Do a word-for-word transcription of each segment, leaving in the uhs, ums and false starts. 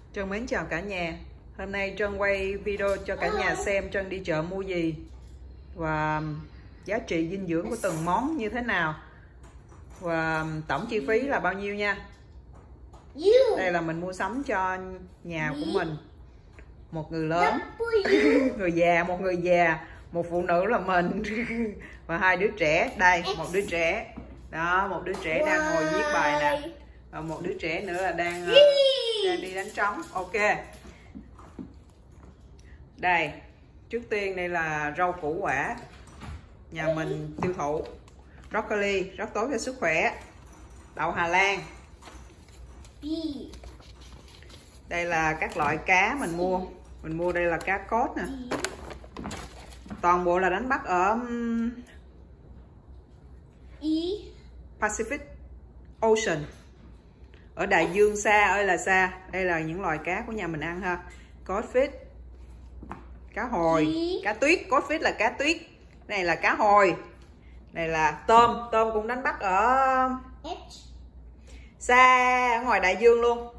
Trân mến chào cả nhà. Hôm nay Trân quay video cho cả nhà xem Trân đi chợ mua gì và giá trị dinh dưỡng của từng món như thế nào và tổng chi phí là bao nhiêu nha. Đây là mình mua sắm cho nhà của mình. Một người lớn, người già, một người già, một phụ nữ là mình và hai đứa trẻ. Đây, một đứa trẻ. Đó, một đứa trẻ đang ngồi viết bài nè. Và một đứa trẻ nữa là đang đang đi đánh trống. Ok. Đây, trước tiên đây là rau củ quả nhà mình tiêu thụ. Broccoli rất tốt cho sức khỏe. Đậu Hà Lan. Đây là các loại cá mình mua. Mình mua đây là cá cod nè. Toàn bộ là đánh bắt ở Pacific Ocean, ở đại dương xa ơi là xa. Đây là những loài cá của nhà mình ăn ha. Codfish, cá hồi, cá tuyết. Codfish là cá tuyết. Này là cá hồi. Này là tôm. Tôm cũng đánh bắt ở xa, ở ngoài đại dương luôn.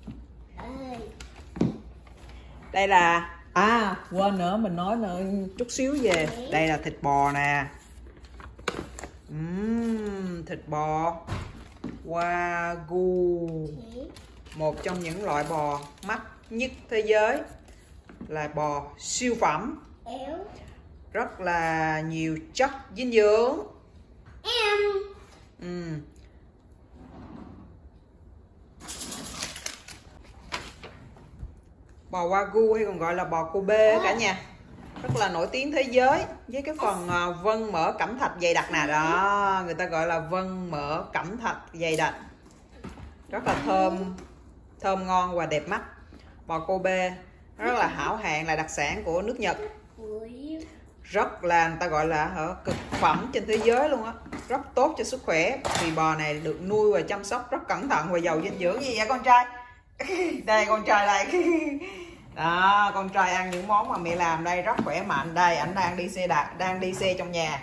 Đây là à quên nữa, mình nói nữa chút xíu về. Đây là thịt bò nè. uhm, Thịt bò Wagyu, một trong những loại bò mắc nhất thế giới, là bò siêu phẩm, rất là nhiều chất dinh dưỡng. uhm. Bò Wagyu hay còn gọi là bò Kobe cả nhà, rất là nổi tiếng thế giới với cái phần vân mỡ cẩm thạch dày đặc nè. Đó, người ta gọi là vân mỡ cẩm thạch dày đặc, rất là thơm thơm ngon và đẹp mắt. Bò Kobe rất là hảo hạng, là đặc sản của nước Nhật, rất là người ta gọi là cực phẩm trên thế giới luôn á, rất tốt cho sức khỏe vì bò này được nuôi và chăm sóc rất cẩn thận và giàu dinh dưỡng. Gì vậy con trai? Đây con trai đây. Đó, con trai ăn những món mà mẹ làm đây rất khỏe mạnh. Đây, ảnh đang đi xe đạp, đang đi xe trong nhà.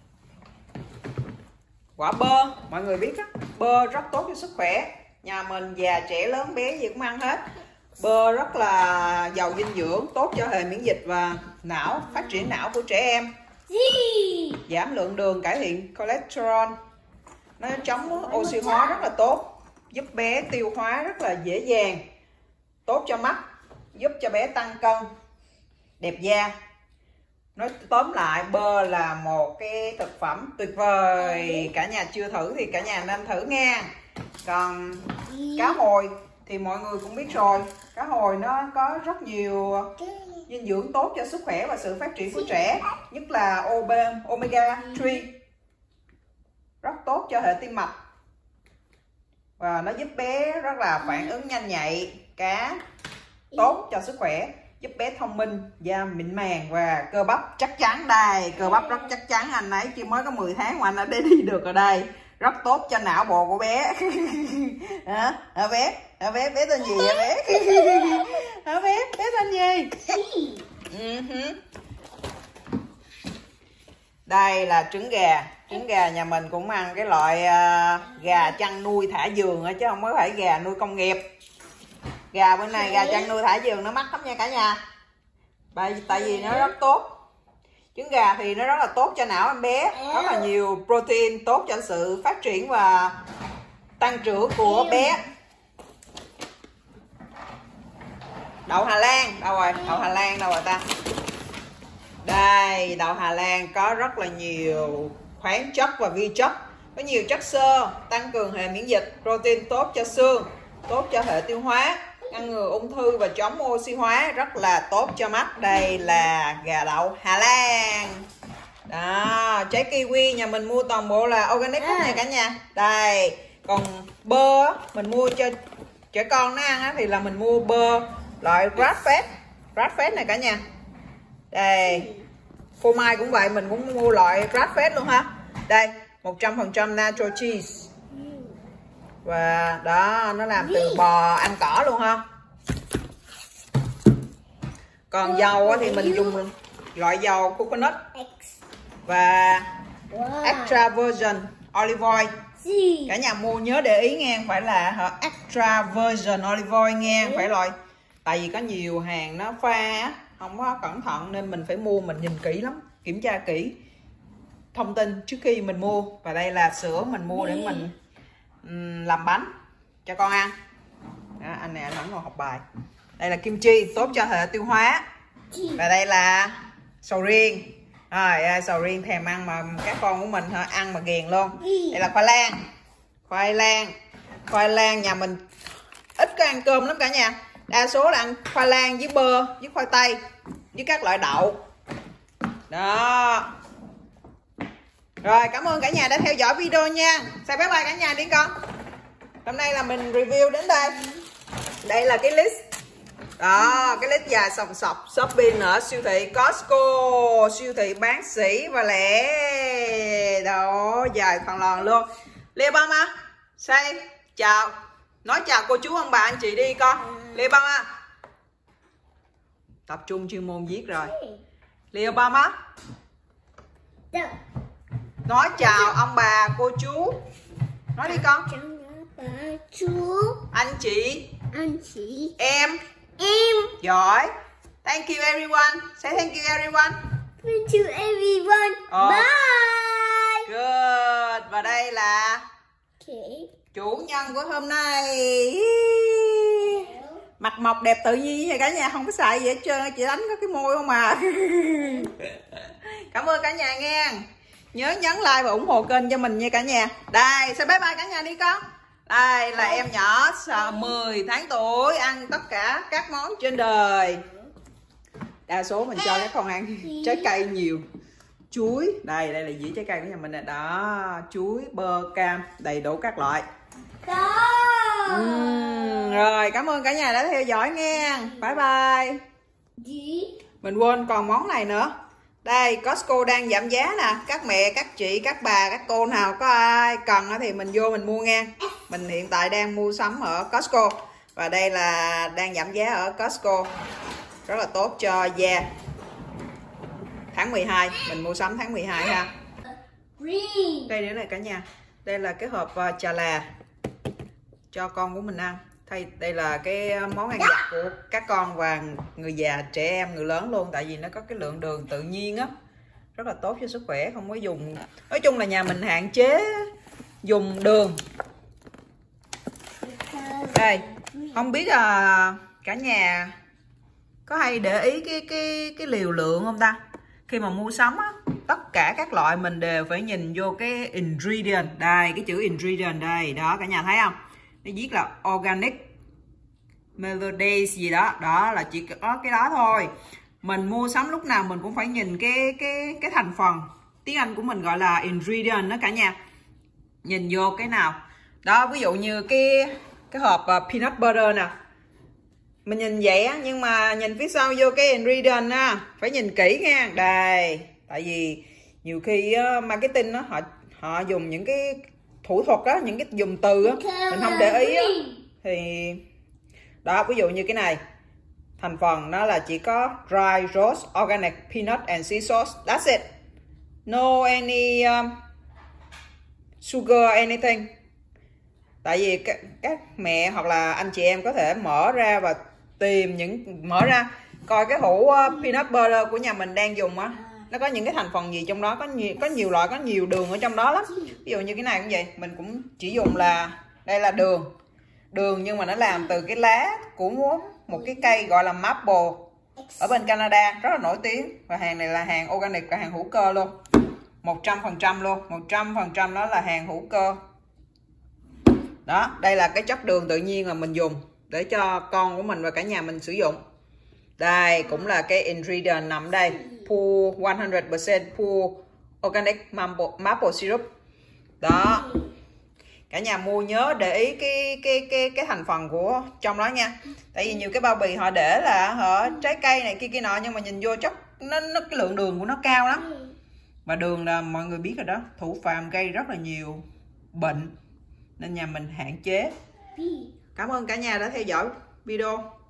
Quả bơ, mọi người biết đó, bơ rất tốt cho sức khỏe. Nhà mình già trẻ lớn bé gì cũng ăn hết. Bơ rất là giàu dinh dưỡng, tốt cho hệ miễn dịch và não, phát triển não của trẻ em. Giảm lượng đường, cải thiện cholesterol. Nó chống oxy hóa rất là tốt, giúp bé tiêu hóa rất là dễ dàng, tốt cho mắt, giúp cho bé tăng cân, đẹp da. Nói tóm lại, bơ là một cái thực phẩm tuyệt vời. Cả nhà chưa thử thì cả nhà nên thử nha. Còn cá hồi thì mọi người cũng biết rồi, cá hồi nó có rất nhiều dinh dưỡng tốt cho sức khỏe và sự phát triển của trẻ, nhất là omega ba, rất tốt cho hệ tim mạch và nó giúp bé rất là phản ứng nhanh nhạy. Cá tốt cho sức khỏe, giúp bé thông minh, da mịn màng và cơ bắp chắc chắn. Đây, cơ bắp rất chắc chắn. Anh ấy chỉ mới có mười tháng mà anh đã đi được ở đây. Rất tốt cho não bộ của bé. Hả? Hả bé? Hả bé? Bé tên gì vậy bé? Hả bé? Bé tên gì? Uh-huh. Đây là trứng gà. Trứng gà nhà mình cũng ăn cái loại uh, gà chăn nuôi thả vườn chứ không phải gà nuôi công nghiệp. Gà bên này, gà chăn nuôi thả vườn nó mắc lắm nha cả nhà. Tại, tại vì nó rất tốt. Trứng gà thì nó rất là tốt cho não em bé, rất là nhiều protein, tốt cho sự phát triển và tăng trưởng của bé. Đậu Hà Lan, đâu rồi? Đậu Hà Lan đâu rồi ta? Đây, đậu Hà Lan có rất là nhiều khoáng chất và vi chất, có nhiều chất xơ, tăng cường hệ miễn dịch, protein tốt cho xương, tốt cho hệ tiêu hóa, ngăn ngừa ung thư và chống oxy hóa, rất là tốt cho mắt. Đây là gà đậu Hà Lan. Đó, trái kiwi nhà mình mua toàn bộ là organic hết nha cả nhà. Đây, còn bơ mình mua cho trẻ con nó ăn thì là mình mua bơ loại grass fed, grass fed này cả nhà. Đây, phô mai cũng vậy, mình cũng mua loại grass fed luôn ha. Đây, một trăm phần trăm natural cheese. Và đó, nó làm từ bò ăn cỏ luôn ha. Còn dầu thì mình dùng loại dầu coconut và extra virgin olive oil. Cả nhà mua nhớ để ý nghe, phải là extra virgin olive oil nghe, phải loại Tại vì có nhiều hàng nó pha không có cẩn thận nên mình phải mua, mình nhìn kỹ lắm, kiểm tra kỹ thông tin trước khi mình mua. Và đây là sữa mình mua để mình um, làm bánh cho con ăn. Đó, anh này anh vẫn còn học bài. Đây là kim chi, tốt cho hệ tiêu hóa. Và đây là sầu riêng. Rồi, sầu riêng thèm ăn mà các con của mình ăn mà ghiền luôn. Đây là khoai lang. Khoai lang. Khoai lang nhà mình ít có ăn cơm lắm cả nhà. Đa số là ăn khoai lang với bơ, với khoai tây, với các loại đậu. Đó. Rồi, cảm ơn cả nhà đã theo dõi video nha. Say bye bye cả nhà đi con. Hôm nay là mình review đến đây. Đây là cái list. Đó, cái list dài sòng sọc shopping ở siêu thị Costco, siêu thị bán sỉ và lẻ. Đó, dài thằng lòn luôn. Lê Bông á, say chào. Nói chào cô chú ông bà anh chị đi con. Lê Bông á. Tập trung chuyên môn viết rồi. Lê Bông á. Nói chào ông bà cô chú. Nói đi con. Bà chú, anh chị, anh chị, em, em. giỏi. Thank you everyone. Say thank you everyone. Thank you everyone. Ờ. Bye. Good. Và đây là Okay. chủ nhân của hôm nay. Mặt mộc đẹp tự nhiên vậy cả nhà, không có xài gì hết trơn, chị đánh có cái môi không à. Cảm ơn cả nhà nghe. Nhớ nhấn like và ủng hộ kênh cho mình nha cả nhà. Đây, say bye bye cả nhà đi con. Đây là em nhỏ mười tháng tuổi ăn tất cả các món trên đời. Đa số mình cho các con ăn trái cây nhiều. Chuối, đây đây là dĩa trái cây của nhà mình nè. Đó, chuối, bơ, cam, đầy đủ các loại. uhm, Rồi, cảm ơn cả nhà đã theo dõi nghe. Bye bye. Mình quên còn món này nữa. Đây, Costco đang giảm giá nè. Các mẹ, các chị, các bà, các cô nào có ai cần thì mình vô mình mua nha. Mình hiện tại đang mua sắm ở Costco. Và đây là đang giảm giá ở Costco. Rất là tốt cho da. Tháng mười hai, mình mua sắm tháng mười hai ha. Đây nữa này cả nhà. Đây là cái hộp trà là cho con của mình ăn. Đây, đây là cái món ăn vặt của các con và người già, trẻ em, người lớn luôn. Tại vì nó có cái lượng đường tự nhiên á, rất là tốt cho sức khỏe, không có dùng. Nói chung là nhà mình hạn chế dùng đường. Đây, không biết là cả nhà có hay để ý cái cái cái liều lượng không ta? Khi mà mua sắm á, tất cả các loại mình đều phải nhìn vô cái ingredient. Đây, cái chữ ingredient đây, đó cả nhà thấy không? Nó viết là organic melodies gì đó, đó là chỉ có cái đó thôi. Mình mua sắm lúc nào mình cũng phải nhìn cái cái cái thành phần, tiếng Anh của mình gọi là ingredient đó cả nhà. Nhìn vô cái nào đó, ví dụ như cái cái hộp uh, peanut butter nè, mình nhìn vậy á, nhưng mà nhìn phía sau vô cái ingredient á, phải nhìn kỹ nha. Đây, tại vì nhiều khi uh, marketing đó, họ họ dùng những cái thủ thuật á, những cái dùng từ á, mình không để ý á, thì đó, ví dụ như cái này thành phần nó là chỉ có dry roast organic peanut and sea sauce, that's it, no any um, sugar anything. Tại vì các, các mẹ hoặc là anh chị em có thể mở ra và tìm những mở ra coi cái hũ uh, peanut butter của nhà mình đang dùng á, nó có những cái thành phần gì trong đó, có nhiều có nhiều loại, có nhiều đường ở trong đó lắm. Ví dụ như cái này cũng vậy, mình cũng chỉ dùng là đây là đường đường nhưng mà nó làm từ cái lá của một cái cây gọi là maple ở bên Canada, rất là nổi tiếng. Và hàng này là hàng organic và hàng hữu cơ luôn, một trăm phần trăm luôn, một trăm phần trăm đó là hàng hữu cơ. Đó, đây là cái chất đường tự nhiên mà mình dùng để cho con của mình và cả nhà mình sử dụng. Đây cũng là cái ingredient nằm đây, pure one hundred percent pure organic maple, maple syrup. Đó, cả nhà mua nhớ để ý cái cái cái cái thành phần của trong đó nha. Tại vì nhiều cái bao bì họ để là họ trái cây này kia kia nọ, nhưng mà nhìn vô chất nó, nó cái lượng đường của nó cao lắm. Và đường là mọi người biết rồi đó, thủ phạm gây rất là nhiều bệnh, nên nhà mình hạn chế. Cảm ơn cả nhà đã theo dõi video.